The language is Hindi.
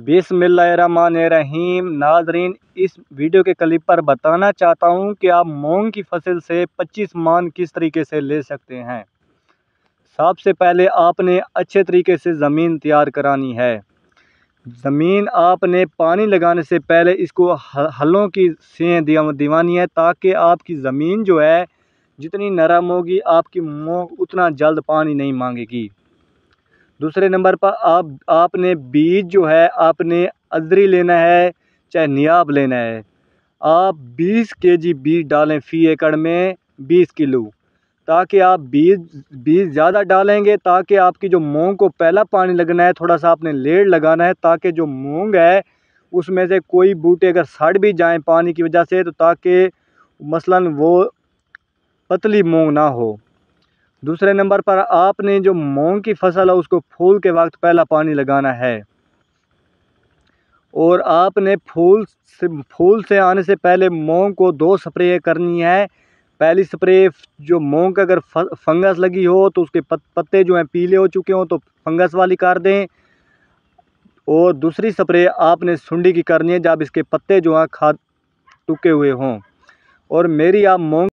बिस्मिल्लाहिर्रहमानिर्रहीम। नाज़रीन, इस वीडियो के क्लिप पर बताना चाहता हूं कि आप मूंग की फसल से 25 मन किस तरीके से ले सकते हैं। सबसे पहले आपने अच्छे तरीके से ज़मीन तैयार करानी है। ज़मीन आपने पानी लगाने से पहले इसको हलों की सें दिवानी है, ताकि आपकी ज़मीन जो है जितनी नरम होगी आपकी मूंग उतना जल्द पानी नहीं मांगेगी। दूसरे नंबर पर आपने बीज जो है आपने अदरी लेना है चाहे नियाब लेना है। आप 20 केजी बीज डालें फी एकड़ में 20 किलो, ताकि आप बीज ज़्यादा डालेंगे ताकि आपकी जो मूंग को पहला पानी लगना है थोड़ा सा आपने लेट लगाना है, ताकि जो मूंग है उसमें से कोई बूटे अगर सड़ भी जाएं पानी की वजह से, तो ताकि मसलन वो पतली मूंग ना हो। दूसरे नंबर पर आपने जो मूंग की फसल है उसको फूल के वक्त पहला पानी लगाना है, और आपने फूल से आने से पहले मूंग को 2 स्प्रे करनी है। पहली स्प्रे जो मूंग अगर फंगस लगी हो तो उसके पत्ते जो हैं पीले हो चुके हों तो फंगस वाली कर दें, और दूसरी स्प्रे आपने सुंडी की करनी है जब इसके पत्ते जो हैं खाद टूके हुए हों। और मेरी आप मूंग